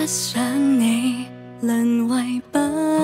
不想你淪為不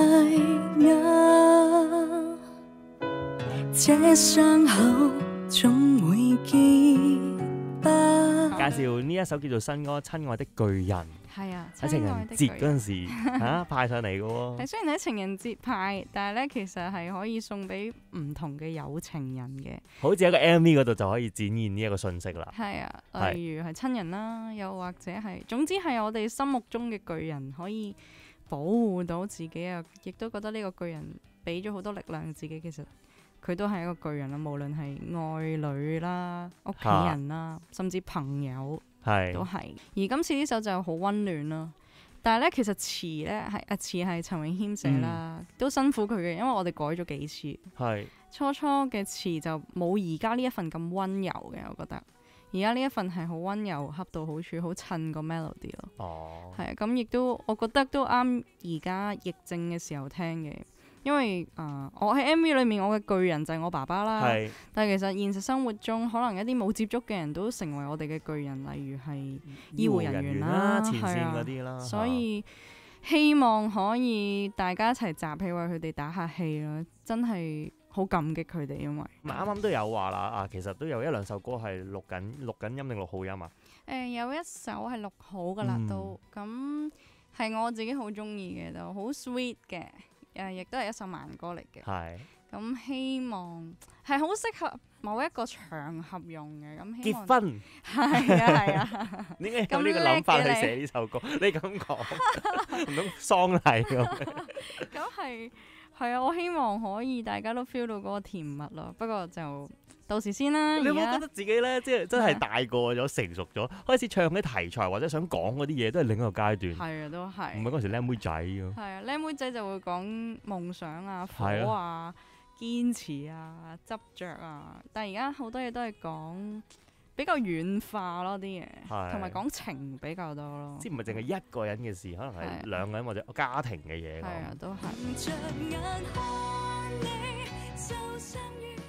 雅，這傷口總會結疤。 介紹呢一首叫做新歌《親愛的巨人》。 係啊， 喺情人節嗰陣時派上嚟嘅喎。 係雖然喺情人節派，但係咧其實係可以送俾唔同嘅有情人嘅。 好似喺個 MV 嗰度就可以展現呢一個信息啦。 係啊，例如係親人啦，又或者係，總之係我哋心目中嘅巨人，可以保護到自己啊！亦都覺得呢個巨人俾咗好多力量自己，其實佢都係一個巨人啦。無論係愛侶啦、屋企人啦，甚至朋友。都係，而今次呢首就好溫暖啦。但係咧，其實詞咧係陳詠謙寫啦，都辛苦佢嘅，因為我哋改咗幾次。 係初嘅詞就冇而家呢一份咁溫柔嘅，我覺得。而家呢一份係好溫柔，恰到好處，好襯個 melody 咯。 哦， 係啊，咁亦都我覺得都啱而家疫症嘅時候聽嘅。因為我喺 MV 裏面，我嘅巨人就係我爸爸啦。但係其實現實生活中，可能一啲冇接觸嘅人都成為我哋嘅巨人，例如係醫護人員啦、 前線嗰啲啦。 所以希望可以大家一齊集氣為佢哋打下氣啦，真係好感激佢哋，因為啱啱都有話啦，其實都有一兩首歌係錄緊音定錄好音啊？ 有一首係錄好㗎啦，都咁係我自己好中意嘅，都好 sweet 嘅。亦都係一首慢歌嚟嘅，咁希望係好適合某一個場合用嘅。咁希望結婚係啊， 點解有呢個諗法去寫呢首歌？你咁講唔通喪禮咁？ 咁係啊，我希望可以大家都 feel 到嗰個甜蜜咯。不過就到時先啦。 你有冇覺得自己咧，即係真係大個咗、成熟咗，開始唱啲題材或者想講嗰啲嘢，都係另一個階段。 係啊，都係。 唔係嗰陣時靚妹仔㗎。係啊，靚妹仔就會講夢想啊、火啊、堅持啊、執着啊。但係而家好多嘢都係講比較軟化咯，啲嘢，同埋講情比較多咯。 即係唔係淨係一個人嘅事，可能係兩個人或者家庭嘅嘢。 係啊，都係。